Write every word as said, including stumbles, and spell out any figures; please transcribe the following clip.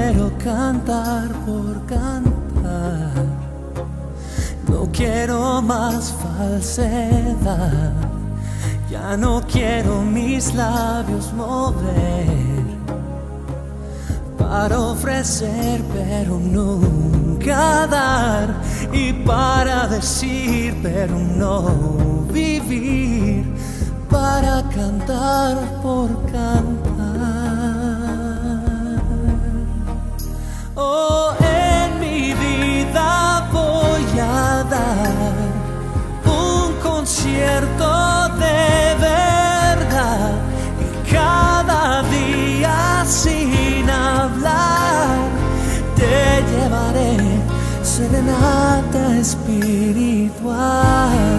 quiero cantar por cantar. No quiero más falsedad. Ya no quiero mis labios mover para ofrecer pero nunca dar, y para decir pero no vivir, para cantar por cantar. Oh, en mi vida voy a dar un concierto de verdad, y cada día sin hablar te llevaré serenata espiritual.